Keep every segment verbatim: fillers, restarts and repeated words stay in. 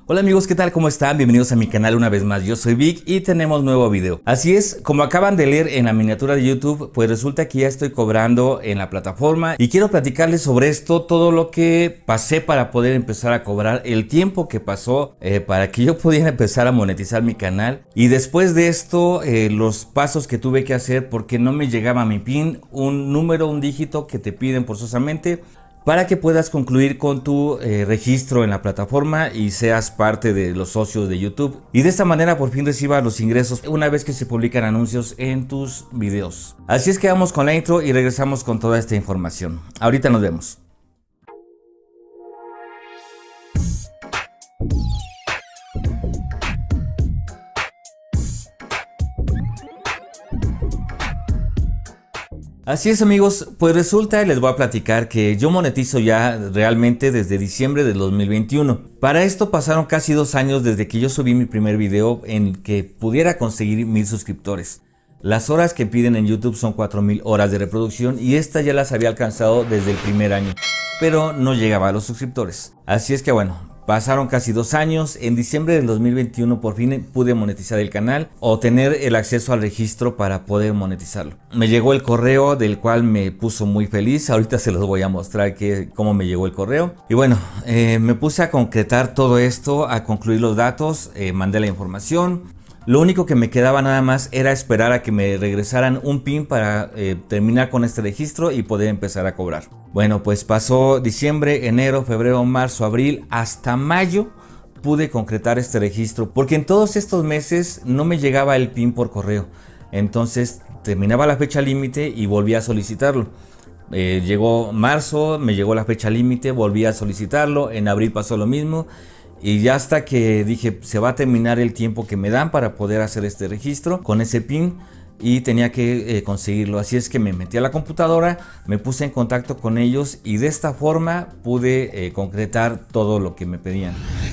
Hola amigos, ¿qué tal? ¿Cómo están? Bienvenidos a mi canal una vez más. Yo soy Vic y tenemos nuevo video. Así es, como acaban de leer en la miniatura de YouTube, pues resulta que ya estoy cobrando en la plataforma y quiero platicarles sobre esto, todo lo que pasé para poder empezar a cobrar, el tiempo que pasó eh, para que yo pudiera empezar a monetizar mi canal, y después de esto eh, los pasos que tuve que hacer porque no me llegaba mi PIN, un número, un dígito que te piden forzosamente para que puedas concluir con tu eh, registro en la plataforma y seas parte de los socios de YouTube. Y de esta manera por fin recibas los ingresos una vez que se publican anuncios en tus videos. Así es que vamos con la intro y regresamos con toda esta información. Ahorita nos vemos. Así es amigos, pues resulta y les voy a platicar que yo monetizo ya realmente desde diciembre del dos mil veintiuno. Para esto pasaron casi dos años desde que yo subí mi primer video en que pudiera conseguir mil suscriptores. Las horas que piden en YouTube son cuatro mil horas de reproducción y esta ya las había alcanzado desde el primer año, pero no llegaba a los suscriptores. Así es que bueno, pasaron casi dos años, en diciembre del dos mil veintiuno por fin pude monetizar el canal o tener el acceso al registro para poder monetizarlo. Me llegó el correo del cual me puso muy feliz, ahorita se los voy a mostrar que, cómo me llegó el correo. Y bueno, eh, me puse a concretar todo esto, a concluir los datos, eh, mandé la información. Lo único que me quedaba nada más era esperar a que me regresaran un PIN para eh, terminar con este registro y poder empezar a cobrar. Bueno, pues pasó diciembre, enero, febrero, marzo, abril, hasta mayo pude concretar este registro, porque en todos estos meses no me llegaba el PIN por correo. Entonces terminaba la fecha límite y volví a solicitarlo. Eh, llegó marzo, me llegó la fecha límite, volví a solicitarlo, en abril pasó lo mismo. Y ya hasta que dije, se va a terminar el tiempo que me dan para poder hacer este registro con ese PIN y tenía que eh, conseguirlo. Así es que me metí a la computadora, me puse en contacto con ellos y de esta forma pude eh, concretar todo lo que me pedían.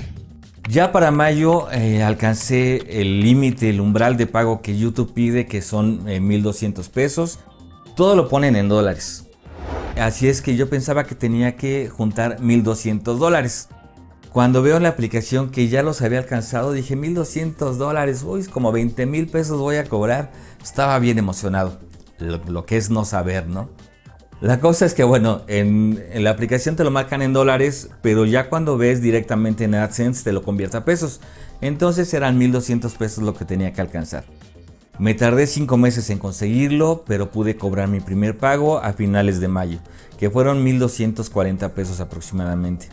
Ya para mayo eh, alcancé el límite, el umbral de pago que YouTube pide, que son eh, mil doscientos pesos. Todo lo ponen en dólares. Así es que yo pensaba que tenía que juntar mil doscientos dólares. Cuando veo en la aplicación que ya los había alcanzado, dije mil doscientos dólares, uy, como veinte mil pesos voy a cobrar. Estaba bien emocionado, lo, lo que es no saber, ¿no? La cosa es que bueno, en, en la aplicación te lo marcan en dólares, pero ya cuando ves directamente en AdSense te lo convierte a pesos. Entonces eran mil doscientos pesos lo que tenía que alcanzar. Me tardé cinco meses en conseguirlo, pero pude cobrar mi primer pago a finales de mayo, que fueron mil doscientos cuarenta pesos aproximadamente.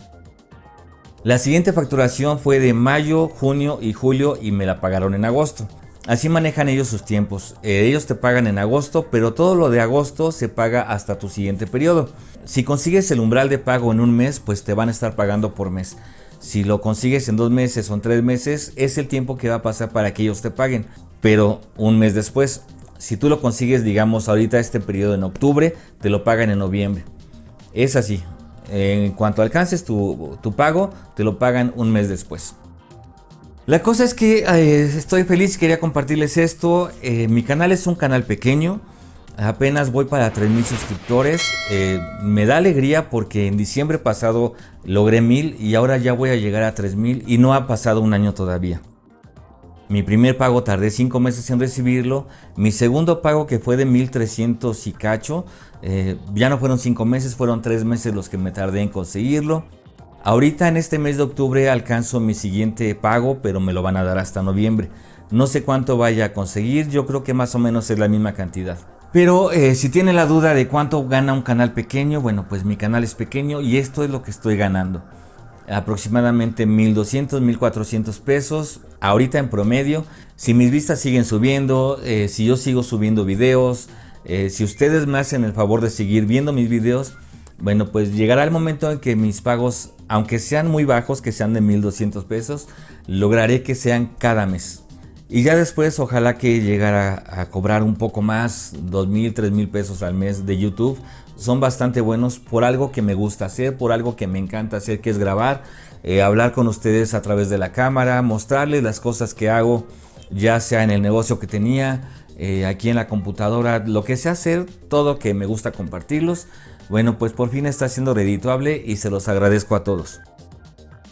La siguiente facturación fue de mayo, junio y julio y me la pagaron en agosto. Así manejan ellos sus tiempos. Eh, ellos te pagan en agosto, pero todo lo de agosto se paga hasta tu siguiente periodo. Si consigues el umbral de pago en un mes, pues te van a estar pagando por mes. Si lo consigues en dos meses o en tres meses, es el tiempo que va a pasar para que ellos te paguen. Pero un mes después, si tú lo consigues, digamos ahorita este periodo en octubre, te lo pagan en noviembre. Es así. En cuanto alcances tu, tu pago, te lo pagan un mes después. La cosa es que eh, estoy feliz, quería compartirles esto. Eh, mi canal es un canal pequeño, apenas voy para tres mil suscriptores. Eh, me da alegría porque en diciembre pasado logré mil y ahora ya voy a llegar a tres mil y no ha pasado un año todavía. Mi primer pago tardé cinco meses en recibirlo. Mi segundo pago, que fue de mil trescientos y cacho, eh, ya no fueron cinco meses, fueron tres meses los que me tardé en conseguirlo. Ahorita en este mes de octubre alcanzo mi siguiente pago, pero me lo van a dar hasta noviembre. No sé cuánto vaya a conseguir, yo creo que más o menos es la misma cantidad. Pero eh, si tiene la duda de cuánto gana un canal pequeño, bueno, pues mi canal es pequeño y esto es lo que estoy ganando. Aproximadamente mil doscientos, mil cuatrocientos pesos ahorita en promedio. Si mis vistas siguen subiendo, eh, si yo sigo subiendo videos, eh, si ustedes me hacen el favor de seguir viendo mis videos, bueno, pues llegará el momento en que mis pagos, aunque sean muy bajos, que sean de mil doscientos pesos, lograré que sean cada mes. Y ya después ojalá que llegara a cobrar un poco más, dos mil, tres mil pesos al mes de YouTube. Son bastante buenos por algo que me gusta hacer, por algo que me encanta hacer, que es grabar, eh, hablar con ustedes a través de la cámara, mostrarles las cosas que hago, ya sea en el negocio que tenía, eh, aquí en la computadora, lo que sé hacer, todo que me gusta compartirlos. Bueno, pues por fin está siendo redituable y se los agradezco a todos.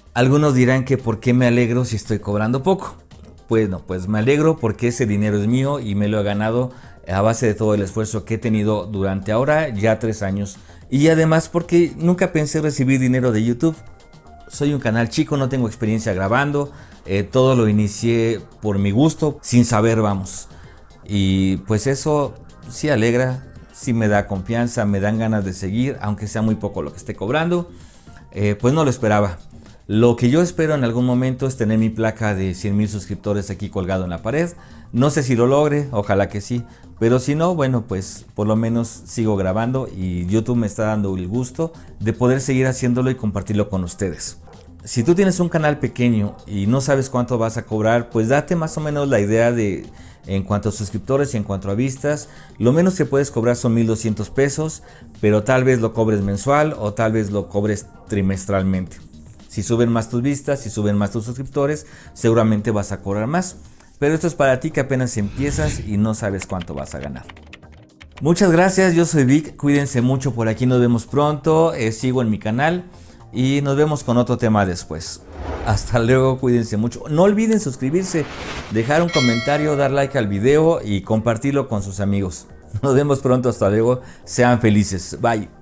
Algunos dirán que por qué me alegro si estoy cobrando poco. Bueno, pues me alegro porque ese dinero es mío y me lo he ganado a base de todo el esfuerzo que he tenido durante ahora ya tres años. Y además porque nunca pensé recibir dinero de YouTube. Soy un canal chico, no tengo experiencia grabando, eh, todo lo inicié por mi gusto, sin saber, vamos. Y pues eso sí alegra, sí me da confianza, me dan ganas de seguir, aunque sea muy poco lo que esté cobrando. Eh, pues no lo esperaba. Lo que yo espero en algún momento es tener mi placa de cien mil suscriptores aquí colgado en la pared. No sé si lo logre, ojalá que sí. Pero si no, bueno, pues por lo menos sigo grabando y YouTube me está dando el gusto de poder seguir haciéndolo y compartirlo con ustedes. Si tú tienes un canal pequeño y no sabes cuánto vas a cobrar, pues date más o menos la idea de, en cuanto a suscriptores y en cuanto a vistas, lo menos que puedes cobrar son mil doscientos pesos, pero tal vez lo cobres mensual o tal vez lo cobres trimestralmente. Si suben más tus vistas, si suben más tus suscriptores, seguramente vas a cobrar más. Pero esto es para ti que apenas empiezas y no sabes cuánto vas a ganar. Muchas gracias, yo soy Vic, cuídense mucho por aquí, nos vemos pronto, eh, sigo en mi canal y nos vemos con otro tema después. Hasta luego, cuídense mucho. No olviden suscribirse, dejar un comentario, dar like al video y compartirlo con sus amigos. Nos vemos pronto, hasta luego, sean felices, bye.